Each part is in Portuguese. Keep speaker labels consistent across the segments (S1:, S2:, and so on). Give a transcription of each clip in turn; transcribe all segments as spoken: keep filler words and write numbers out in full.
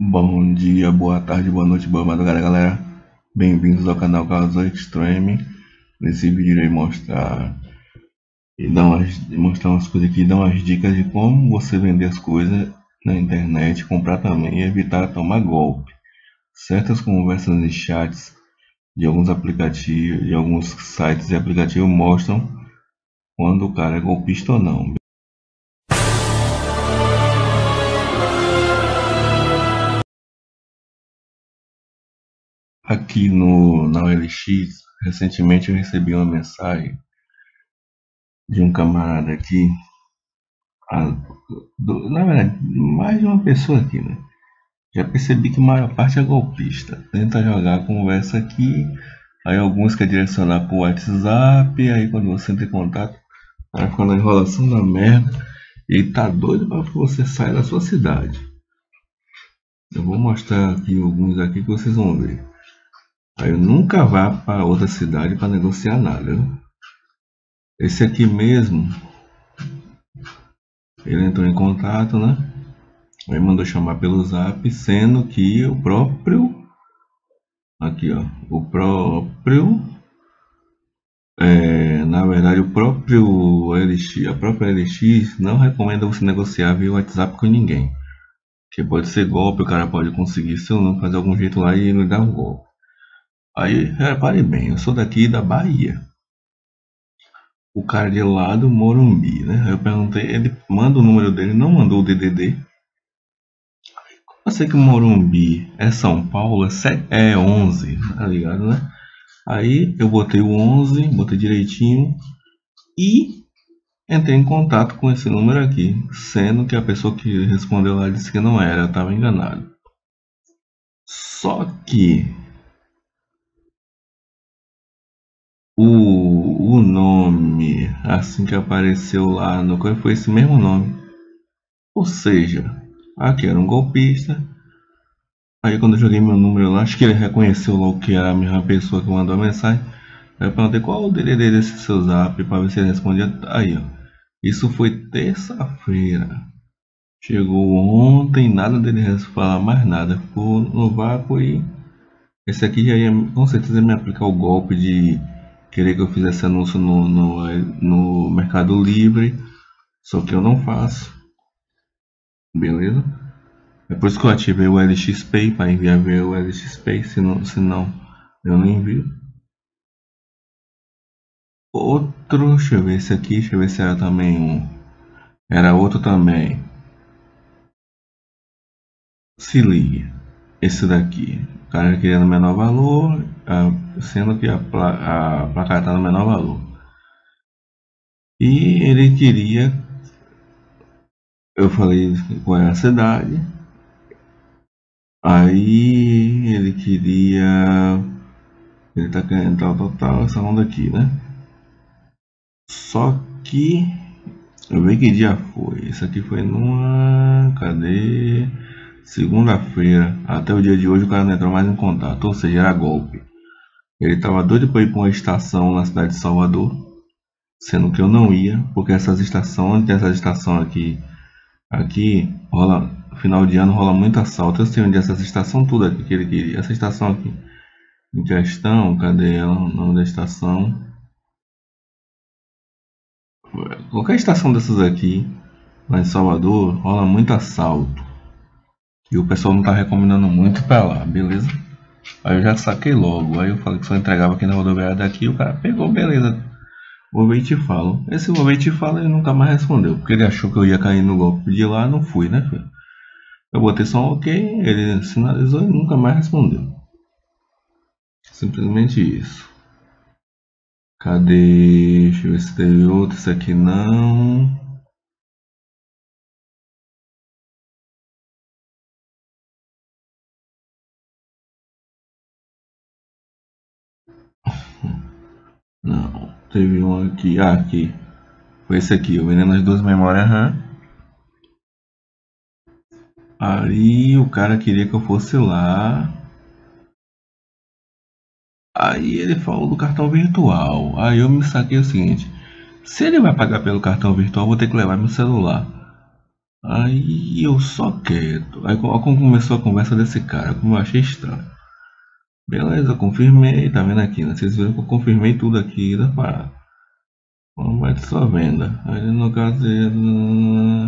S1: Bom dia, boa tarde, boa noite, boa madrugada, galera. Bem-vindos ao canal Caso Extreme. Nesse vídeo irei mostrar e dar umas, mostrar umas coisas aqui, dar umas dicas de como você vender as coisas na internet, comprar também e evitar tomar golpe. Certas conversas e chats de alguns aplicativos, de alguns sites e aplicativos mostram quando o cara é golpista ou não. Aqui no, na O L X, recentemente eu recebi uma mensagem de um camarada aqui, a, do, na verdade, mais de uma pessoa aqui, né? Já percebi que a maior parte é golpista. Tenta jogar a conversa aqui, aí alguns querem direcionar pro WhatsApp, aí quando você entra em contato, vai ficar na enrolação da merda, e tá doido para que você saia da sua cidade. Eu vou mostrar aqui alguns aqui que vocês vão ver. Aí eu nunca vá para outra cidade para negociar nada, viu? Esse aqui mesmo, ele entrou em contato, né? Aí mandou chamar pelo zap, sendo que o próprio, aqui ó, o próprio, é, na verdade o próprio L X, a própria L X não recomenda você negociar via WhatsApp com ninguém. Que pode ser golpe, o cara pode conseguir seu nome, fazer algum jeito lá e ele dá um golpe. Aí, repare bem, eu sou daqui da Bahia. O cara de lá do Morumbi, né? Aí eu perguntei, ele manda o número dele, não mandou o D D D. Eu sei que o Morumbi é São Paulo, é onze, tá ligado, né? Aí eu botei o onze, botei direitinho e entrei em contato com esse número aqui, sendo que a pessoa que respondeu lá disse que não era, eu estava enganado. Só que o, o nome, assim que apareceu lá no coisa, foi esse mesmo nome. Ou seja, aqui era um golpista. Aí quando eu joguei meu número lá, acho que ele reconheceu logo que era a mesma pessoa que mandou a mensagem. Aí eu perguntei qual o D D D desse seu zap para ver se ele respondia. Aí ó, isso foi terça-feira. Chegou ontem, nada dele falar mais nada. Ficou no vácuo e esse aqui já ia com certeza me aplicar o golpe de querer que eu fizesse anúncio no, no, no Mercado Livre. Só que eu não faço. Beleza? É por isso que eu ativei o L X Pay para enviar via o L X Pay, senão, senão eu não envio. Outro, deixa eu ver esse aqui, deixa eu ver se era também um. Era outro também. Se liga, esse daqui, o cara queria no menor valor, sendo que a, pla a placa está no menor valor. E ele queria, eu falei qual é a cidade. Aí ele queria, ele tá querendo tal, tal, tal, essa onda aqui, né? Só que, eu vi que dia foi, isso aqui foi numa, cadê? Segunda-feira, até o dia de hoje o cara não entrou mais em contato, ou seja, era golpe. Ele tava doido para ir para uma estação na cidade de Salvador, sendo que eu não ia, porque essas estações, onde tem essa estação aqui, aqui rola, final de ano rola muito assalto. Eu sei onde é essas estações, tudo aqui que ele queria. Essa estação aqui em questão, cadê ela? O nome da estação? Qualquer estação dessas aqui, lá em Salvador, rola muito assalto. E o pessoal não tá recomendando muito pra lá, beleza? Aí eu já saquei logo. Aí eu falei que só entregava aqui na rodoviária daqui. O cara pegou, beleza. Vou ver e te falo. Esse vou ver e te falo ele nunca mais respondeu. Porque ele achou que eu ia cair no golpe de lá, não fui, né, filho? Eu botei só um ok, ele sinalizou e nunca mais respondeu. Simplesmente isso. Cadê? Deixa eu ver se teve outro. Esse aqui não. Não. Teve um aqui. Ah, aqui. Foi esse aqui. Eu vendendo as duas memórias RAM. Aí o cara queria que eu fosse lá. Aí ele falou do cartão virtual. Aí eu me saquei o seguinte: se ele vai pagar pelo cartão virtual, eu vou ter que levar meu celular. Aí eu só quieto. Aí como começou a conversa desse cara, como eu achei estranho. Beleza, eu confirmei, tá vendo aqui, né? Vocês viram que eu confirmei tudo aqui da parada. Vamos vai de sua venda. Aí no caso ele.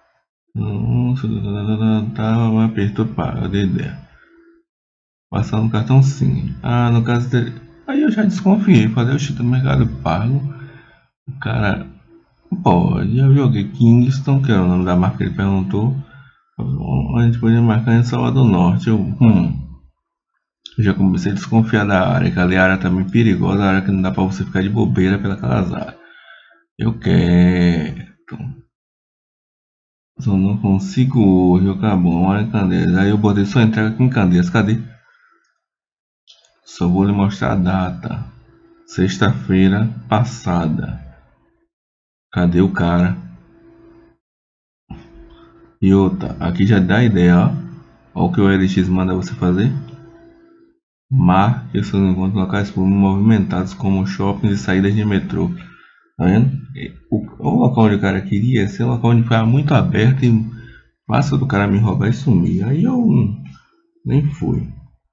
S1: Tá, apertou para, dei ideia. Passar no cartão sim. Ah, no caso dele. Aí eu já desconfiei, falei, oxi, do Mercado Pago. O cara. Pode, eu joguei Kingston, que é o nome da marca que ele perguntou. A gente podia marcar em Salvador Norte. Eu, hum. Eu já comecei a desconfiar da área, que ali a área tá meio perigosa, a área que não dá pra você ficar de bobeira pelas áreas. Eu quieto. Só não consigo hoje, acabou. Olha em Candeias. Aí eu botei só entrega aqui em Candeias. Cadê? Só vou lhe mostrar a data. Sexta-feira passada. Cadê o cara? E outra, aqui já dá ideia, ó. Olha o que o L X manda você fazer. Marque seus encontros locais públicos movimentados como shoppings e saídas de metrô. Tá vendo? O, o local onde o cara queria ser um local onde ficava muito aberto e fácil do cara me roubar e sumir. Aí eu nem fui.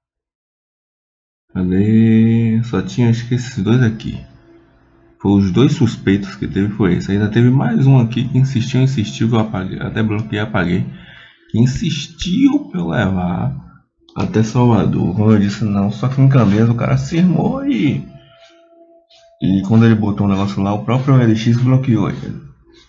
S1: Cadê? Só tinha acho que esses dois aqui. Foi os dois suspeitos que teve, foi esse. Ainda teve mais um aqui que insistiu, insistiu, que eu apaguei, até bloqueei, apaguei. Que insistiu pra eu levar até Salvador. Como eu disse, não, só que em Candeias o cara cismou e. E quando ele botou o um negócio lá, o próprio L X bloqueou ele.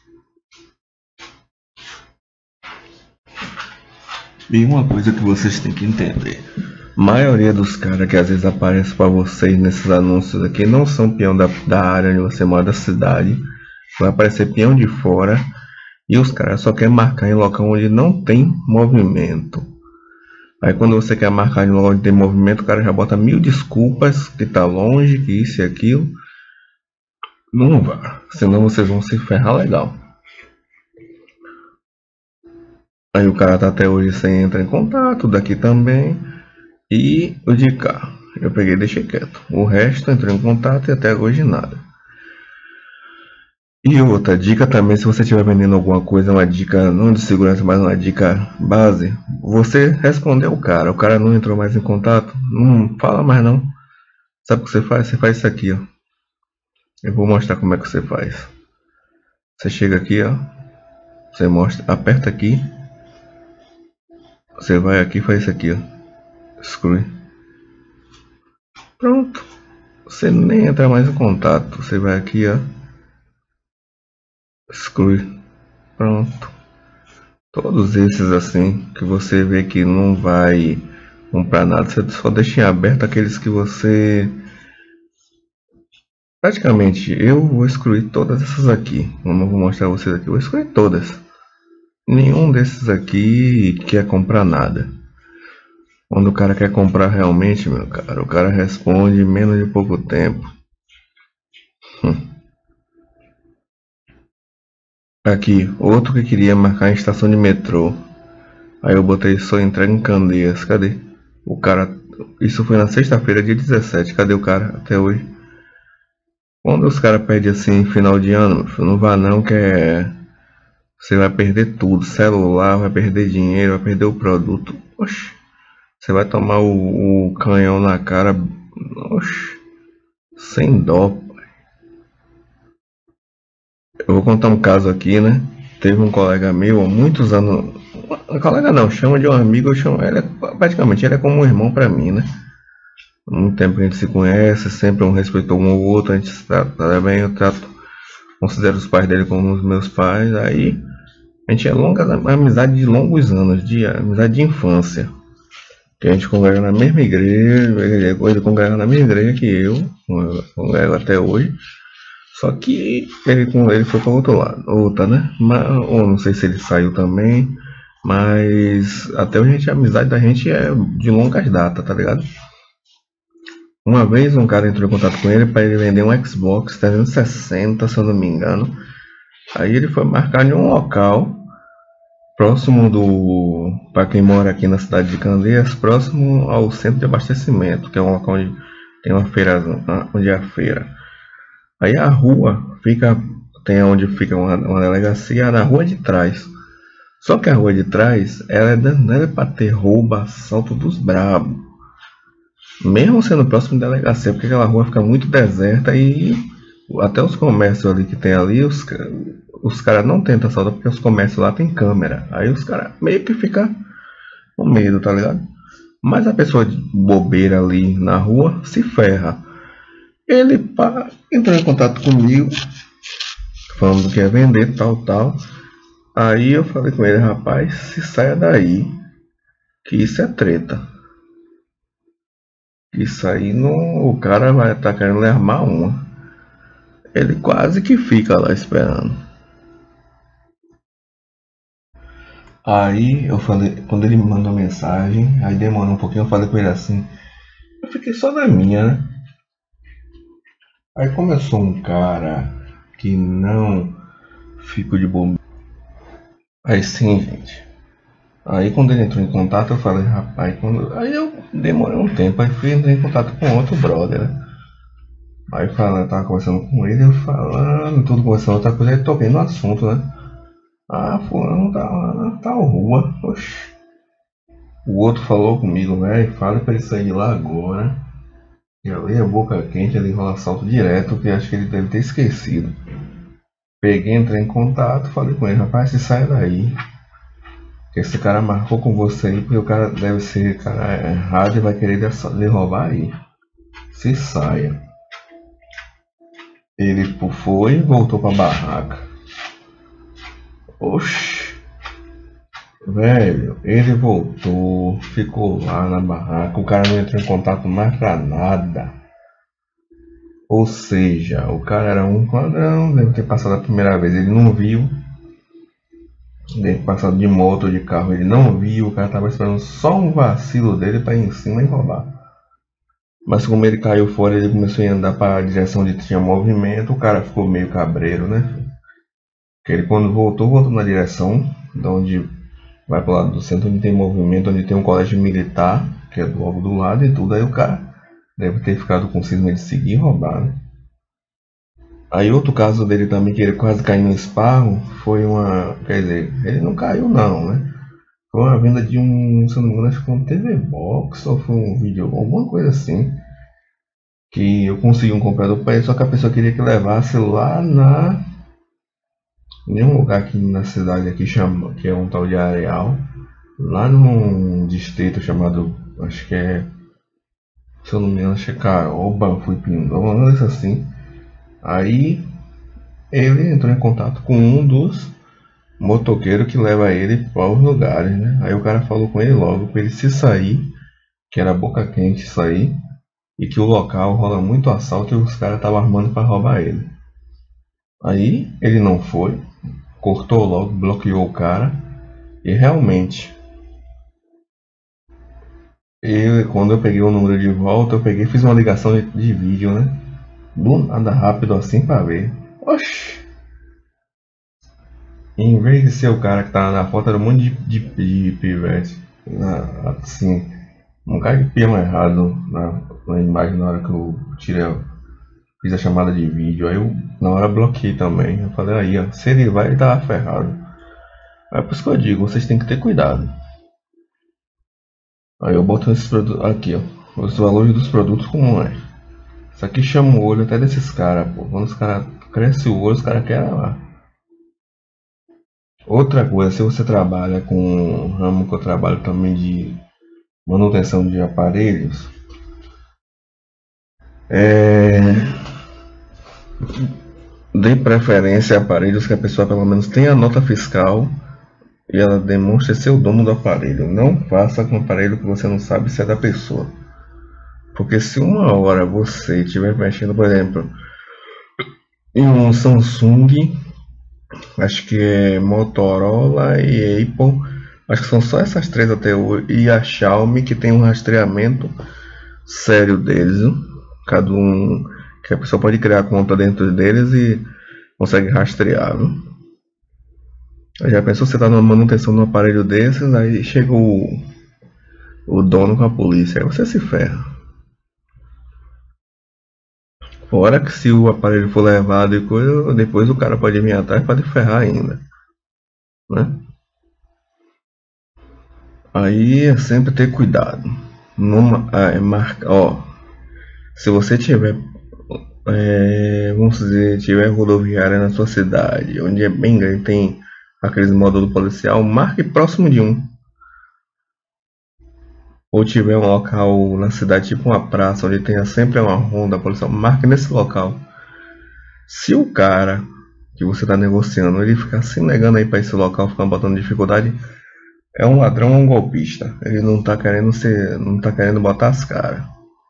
S1: E uma coisa que vocês têm que entender. A maioria dos caras que às vezes aparecem para vocês nesses anúncios aqui não são peão da, da área onde você mora, da cidade. Vai aparecer peão de fora. E os caras só querem marcar em local onde não tem movimento. Aí quando você quer marcar em local onde tem movimento, o cara já bota mil desculpas, que tá longe, que isso e aquilo. Não vá, senão vocês vão se ferrar legal. Aí o cara tá até hoje sem entrar em contato, daqui também. E o de cá, eu peguei e deixei quieto. O resto entrou em contato e até hoje nada. E outra dica também, se você estiver vendendo alguma coisa, uma dica não de segurança, mas uma dica base, você respondeu o cara, o cara não entrou mais em contato, não fala mais não. Sabe o que você faz? Você faz isso aqui, ó. Eu vou mostrar como é que você faz. Você chega aqui, ó. Você mostra, aperta aqui. Você vai aqui e faz isso aqui, ó. Exclui. Pronto. Você nem entra mais em contato. Você vai aqui, ó. Exclui. Pronto. Todos esses assim que você vê que não vai comprar nada, você só deixa em aberto aqueles que você... Praticamente eu vou excluir todas essas aqui. Como eu vou mostrar a vocês aqui, eu vou excluir todas. Nenhum desses aqui quer comprar nada. Quando o cara quer comprar realmente, meu cara, o cara responde em menos de pouco tempo. Hum. Aqui, outro que queria marcar em estação de metrô. Aí eu botei só entrega em Candeias. Cadê? O cara... Isso foi na sexta-feira, dia dezessete. Cadê o cara até hoje? Quando os caras pedem assim, final de ano, não vá não, que é... Você vai perder tudo. Celular, vai perder dinheiro, vai perder o produto. Oxi. Você vai tomar o, o canhão na cara. Oxi. Sem dó. Eu vou contar um caso aqui, né? Teve um colega meu há muitos anos. Um colega não, chama de um amigo, eu chamo ele, praticamente ele é como um irmão pra mim, né? Há muito tempo que a gente se conhece, sempre um respeitou um ao outro, a gente se trata bem, eu trato, considero os pais dele como os meus pais, aí a gente é longa, amizade de longos anos, de amizade de infância. Que a gente congrega na mesma igreja, ele congrega na mesma igreja que eu, congrego até hoje. Só que ele, ele foi para outro lado, outra, né? Mas, ou não sei se ele saiu também, mas até hoje a, gente, a amizade da gente é de longas datas, tá ligado? Uma vez um cara entrou em contato com ele para ele vender um Xbox trezentos e sessenta, se eu não me engano. Aí ele foi marcar em um local próximo do, para quem mora aqui na cidade de Candeias, próximo ao centro de abastecimento, que é um local onde tem uma feira, onde é a feira. Aí a rua fica, tem onde fica uma, uma delegacia na rua de trás. Só que a rua de trás, ela é danada pra ter roubo, assalto dos brabos. Mesmo sendo próximo da delegacia, porque aquela rua fica muito deserta e até os comércios ali que tem ali, os, os caras não tentam assaltar porque os comércios lá tem câmera. Aí os caras meio que ficam com medo, tá ligado? Mas a pessoa de bobeira ali na rua se ferra. Ele pá, entrou em contato comigo, falando que ia vender tal, tal. Aí eu falei com ele, rapaz, se saia daí, que isso é treta. Isso aí não, o cara vai estar tá querendo lhe armar uma. Ele quase que fica lá esperando. Aí eu falei, quando ele me mandou mensagem, aí demorou um pouquinho, eu falei com ele assim, eu fiquei só na minha, né? Aí começou um cara que não fico de bobeira. Aí sim, gente. Aí quando ele entrou em contato, eu falei, rapaz, quando... aí eu demorei um tempo, aí fui entrar em contato com outro brother, né? Aí fala, tava conversando com ele, eu falando, tudo conversando outra coisa, aí toquei no assunto, né? Ah, fulano tá lá na tal rua. Oxi. O outro falou comigo, velho, fala pra ele sair lá agora. E ali é boca quente, ele rola assalto direto, que acho que ele deve ter esquecido. Peguei, entrei em contato, falei com ele, rapaz, se sai daí. Que esse cara marcou com você aí, porque o cara deve ser cara errado e vai querer lhe roubar aí. Se saia. Ele foi e voltou pra barraca. Oxi. Velho, ele voltou, ficou lá na barraca, o cara não entrou em contato mais pra nada. Ou seja, o cara era um padrão, deve ter passado a primeira vez, ele não viu. Deve ter passado de moto ou de carro, ele não viu, o cara tava esperando só um vacilo dele pra ir em cima e roubar. Mas como ele caiu fora, ele começou a andar para a direção onde tinha movimento, o cara ficou meio cabreiro, né? Porque ele quando voltou, voltou na direção de onde vai pro lado do centro, onde tem movimento, onde tem um colégio militar, que é logo do lado e tudo, aí o cara deve ter ficado com cisma de seguir e roubar, né? Aí outro caso dele também, que ele quase caiu no esparro, foi uma... quer dizer, ele não caiu não, né? Foi uma venda de um, se não me engano, acho que foi um T V Box ou foi um vídeo, alguma coisa assim. Que eu consegui um comprador para ele, só que a pessoa queria que levasse lá na... em um lugar aqui na cidade aqui, chama, que é um tal de Areal. Lá num distrito chamado, acho que é... se eu não me engano, acho que é Caroba, fui Pindoma, uma coisa assim. Aí ele entrou em contato com um dos motoqueiros que leva ele para os lugares, né? Aí o cara falou com ele logo para ele se sair, que era boca quente sair, e que o local rola muito assalto e os caras estavam armando para roubar ele. Aí ele não foi, cortou logo, bloqueou o cara, e realmente, eu, quando eu peguei o número de volta, eu peguei e fiz uma ligação de, de vídeo, né? Do nada, rápido assim para ver. Oxi! Em vez de ser o cara que tava na foto, era um monte de, de, de pivete. Na, assim, um cara de peão errado na, na imagem na hora que eu tirei, fiz a chamada de vídeo. Aí eu na hora bloqueei também. Eu falei, aí ó, se ele vai, ele tava ferrado. É por isso que eu digo, vocês têm que ter cuidado. Aí eu boto esses produtos aqui, ó, os valores dos produtos como é. Isso aqui chama o olho até desses caras, pô. Quando os caras crescem o olho, os caras querem lá. Outra coisa, se você trabalha com um ramo que eu trabalho também de manutenção de aparelhos, é... dê preferência a aparelhos que a pessoa pelo menos tenha nota fiscal e ela demonstre ser o dono do aparelho. Não faça com um aparelho que você não sabe se é da pessoa. Porque se uma hora você estiver mexendo, por exemplo, em um Samsung, acho que é Motorola e Apple, acho que são só essas três até hoje, e a Xiaomi que tem um rastreamento sério deles, viu? Cada um, que a pessoa pode criar conta dentro deles e consegue rastrear, viu? Já pensou você tá numa manutenção de um aparelho desses, aí chega o, o dono com a polícia, aí você se ferra. Fora que se o aparelho for levado e coisa, depois o cara pode vir atrás e pode ferrar ainda, né? Aí é sempre ter cuidado. Numa, ah, é marca, ó, se você tiver, é, vamos dizer, tiver rodoviária na sua cidade, onde é bem grande, tem aqueles módulos policial, marque próximo de um. Ou tiver um local na cidade, tipo uma praça, onde tenha sempre uma ronda policial, marque nesse local. Se o cara que você está negociando, ele ficar se negando aí para esse local, ficar botando dificuldade, é um ladrão ou um golpista. Ele não está querendo ser, não tá querendo botar as caras.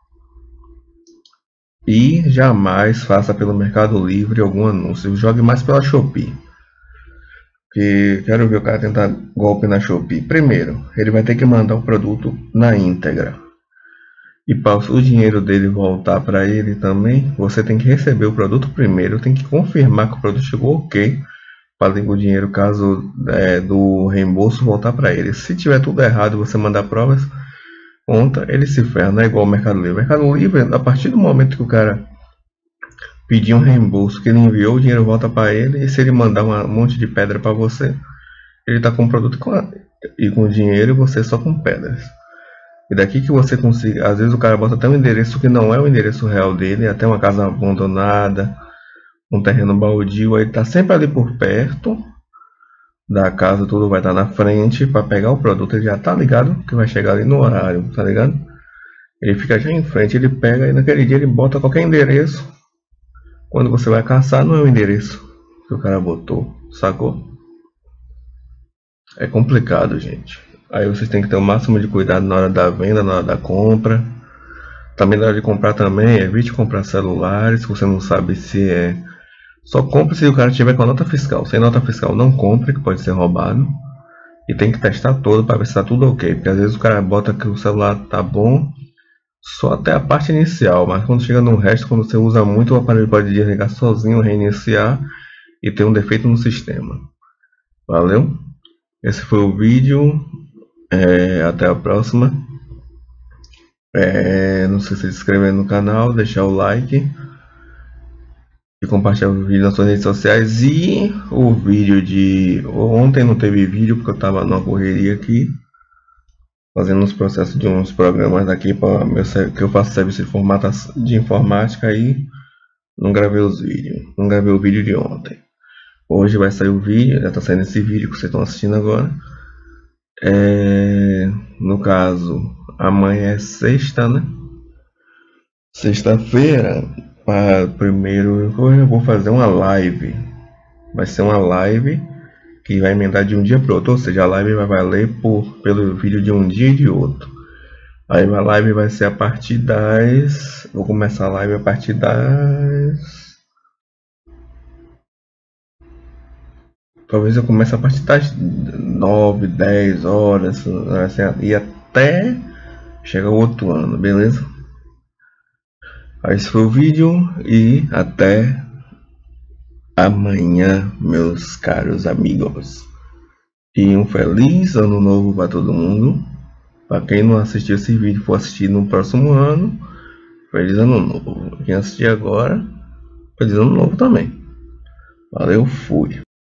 S1: E jamais faça pelo Mercado Livre algum anúncio. Jogue mais pela Shopee. Que quero ver o cara tentar golpe na Shopee. Primeiro, ele vai ter que mandar o produto na íntegra. E para o dinheiro dele voltar para ele também, você tem que receber o produto primeiro, tem que confirmar que o produto chegou ok, para o dinheiro, caso é, do reembolso, voltar para ele. Se tiver tudo errado, você mandar provas contra, ele se ferra. Não é igual ao Mercado Livre. Mercado Livre, a partir do momento que o cara pedir um reembolso, que ele enviou, o dinheiro volta para ele, e se ele mandar um monte de pedra para você, ele está com o produto com a, e com o dinheiro, e você só com pedras. E daqui que você consiga, às vezes o cara bota até um endereço que não é o endereço real dele, até uma casa abandonada, um terreno baldio, aí tá sempre ali por perto da casa, tudo vai estar na frente para pegar o produto, ele já tá ligado que vai chegar ali no horário, tá ligado? Ele fica já em frente, ele pega e naquele dia ele bota qualquer endereço. Quando você vai caçar, não é o endereço que o cara botou, sacou? É complicado, gente. Aí vocês têm que ter o máximo de cuidado na hora da venda, na hora da compra. Também na hora de comprar também, evite comprar celulares, se você não sabe se é... Só compre se o cara tiver com a nota fiscal. Sem nota fiscal não compre, que pode ser roubado. E tem que testar todo para ver se está tudo ok. Porque às vezes o cara bota que o celular tá bom só até a parte inicial. Mas quando chega no resto, quando você usa muito, o aparelho pode desligar sozinho, reiniciar e ter um defeito no sistema. Valeu? Esse foi o vídeo. É, até a próxima. É, não sei se se inscrever no canal, deixar o like e compartilhar o vídeo nas suas redes sociais. E o vídeo de ontem não teve vídeo porque eu estava numa correria aqui fazendo os processos de uns programas daqui para meu, que eu faço serviço de, formata, de informática, aí não gravei os vídeos, não gravei o vídeo de ontem. Hoje vai sair o vídeo, já está saindo esse vídeo que vocês estão assistindo agora. É, no caso, amanhã é sexta, né? Sexta-feira, para primeiro eu vou fazer uma live. Vai ser uma live que vai emendar de um dia para outro, ou seja, a live vai valer por, pelo vídeo de um dia e de outro. Aí a live vai ser a partir das... Vou começar a live a partir das... Talvez eu comece a partir das nove, dez horas, assim, e até chegar o outro ano, beleza? Aí esse foi o vídeo e até amanhã, meus caros amigos. E um feliz ano novo para todo mundo. Para quem não assistiu esse vídeo, for assistir no próximo ano, feliz ano novo. Quem assistir agora, feliz ano novo também. Valeu, fui.